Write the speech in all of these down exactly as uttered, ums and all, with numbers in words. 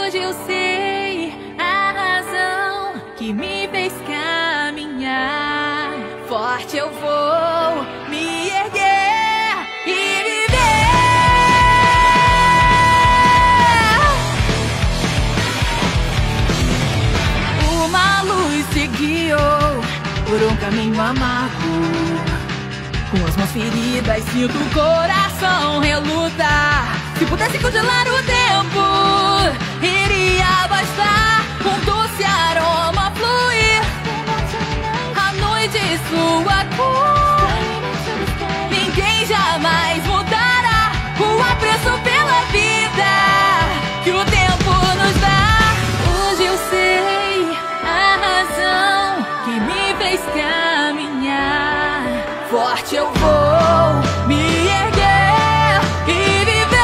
Hoje eu sei a razão que me fez caminhar. Forte eu vou me erguer e viver. Uma luz se guiou por um caminho amargo. Com as mãos feridas, sinto o coração relutar. Se pudesse congelar o tempo, iria bastar um doce aroma fluir. A noite e sua cor, ninguém jamais mudará o apreço pela vida que o tempo nos dá. Hoje eu sei a razão que me fez caminhar. Forte eu vou me erguer e viver.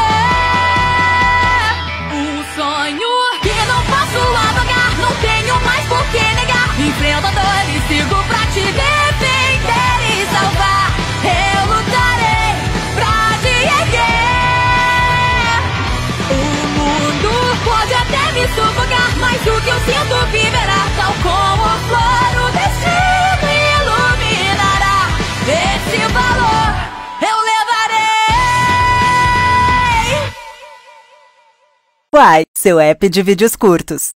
Um sonho que não posso apagar, não tenho mais por que negar. Enfrento a dor e sigo pra te defender e salvar. Eu lutarei pra te erguer. O mundo pode até me sufocar, mas o que eu sinto viverá. Tal como flor, o destino iluminará. Esse valor eu levarei. Uai, seu app de vídeos curtos.